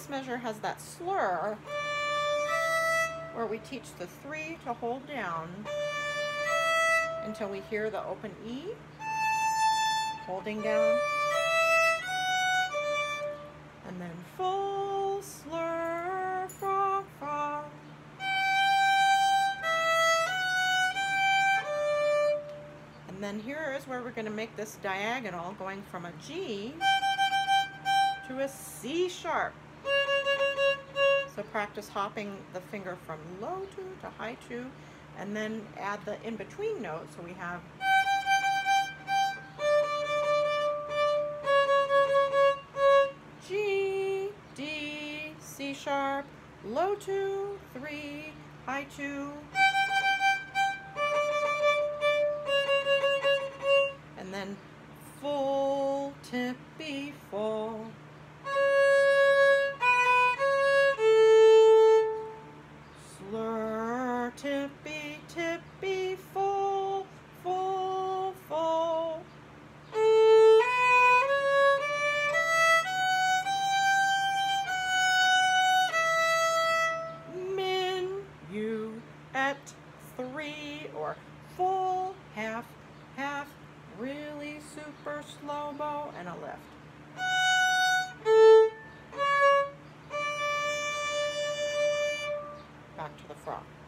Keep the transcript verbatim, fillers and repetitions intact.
this measure has that slur where we teach the three to hold down until we hear the open E, holding down, and then full slur, fa, fa. And then here is where we're going to make this diagonal going from a G to a C sharp. So practice hopping the finger from low two to high two, and then add the in-between note. So we have G, D, C sharp, low two, three, high two, and then full, tippy, full. Slur, tippy, tippy, full, full, full. Minuet, three, or full, half, half, really super slow bow, and a lift. Back to the frog.